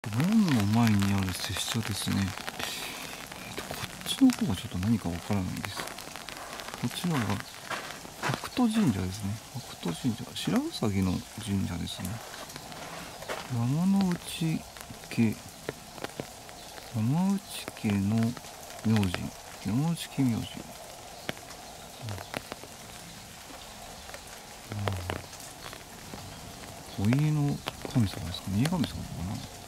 門の前にある拙者ですね。こっちの方がちょっと何かわからないです。こちらは白兎神社ですね。白兎神社、白うさぎの神社ですね。山内家、山内家の名字、山内家名字。お家の神様ですかね。家神様かな。